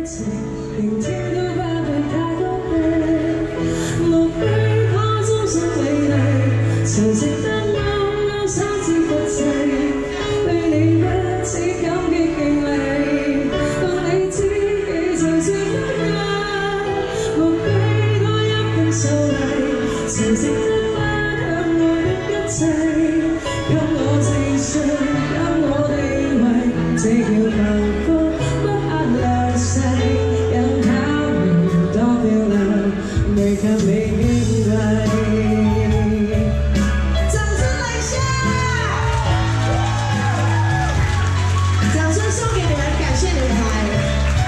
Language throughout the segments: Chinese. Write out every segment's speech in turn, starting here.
情，聆聽到花費太多氣，莫非可終生美麗，才值得我三次佛誓，對你不止感激敬禮，當你知己就值得愛，莫非多一份秀麗，才值得分享愛的一切，給我自信，給我地位，這叫幸福。 讓他們多漂亮，未及你矜貴。掌聲來下！掌聲送給你們，感謝你們來。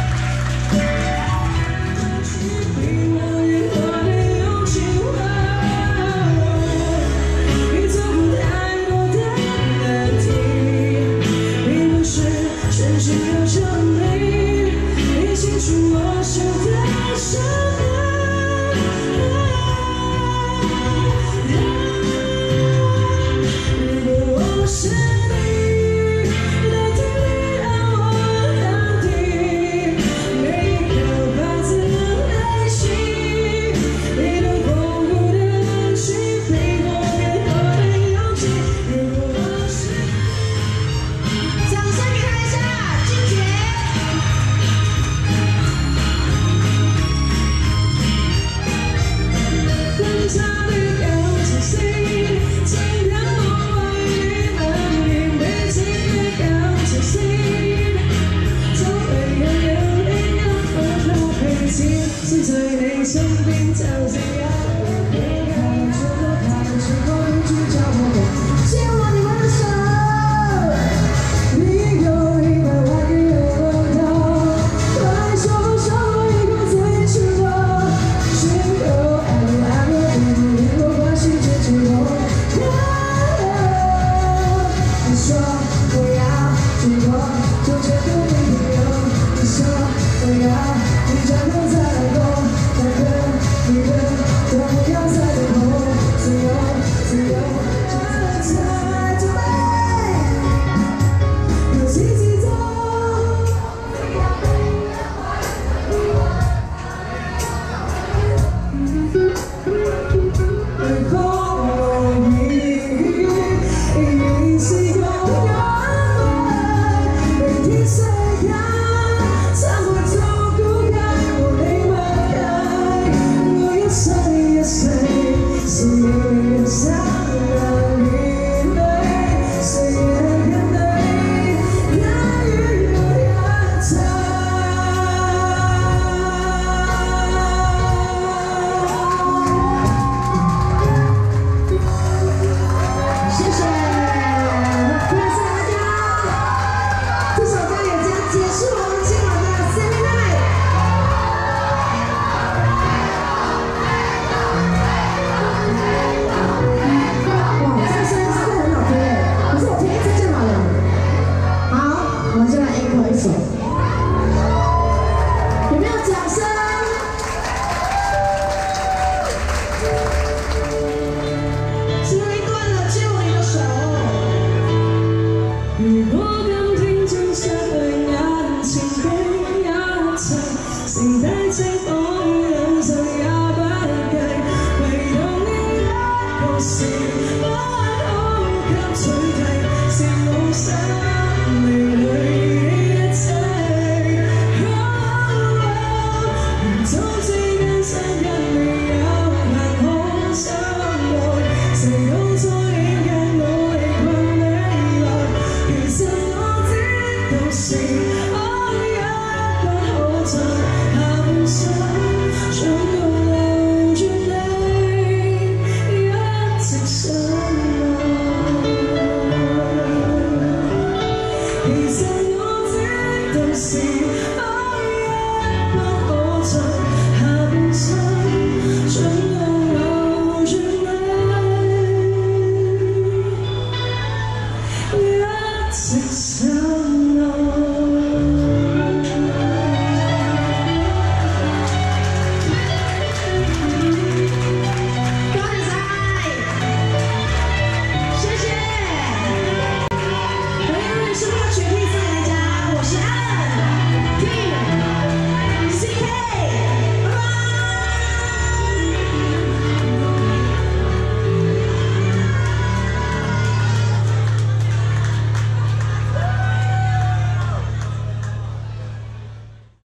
身邊就這樣，看着我，看着我，去找我，牽握你我的手。你有100萬個擁抱，快說吧，說我一個最赤裸。全都愛我愛我，跟你聯絡關係解決我。你說我要結婚，就這個女朋友。你說我要你轉頭再來過。 你的都不要再等候，自由，自由，就在这里，有奇迹走。为空一起永远被天色压，怎么都不该我离开。 谁也想让你美，谁也看累，爱与有点长。谢谢，谢谢大家。这首歌也将结束我们今晚的 Semi Night。 有没有掌声？最后一段了，借我你的手。如果今天將失去眼前的一切，剩低清風忍受也不計，唯獨你一個是不可給取替，是我生命裏。 是愛一個可曾下半生，長到留住你，一直相愛。其實我知道是。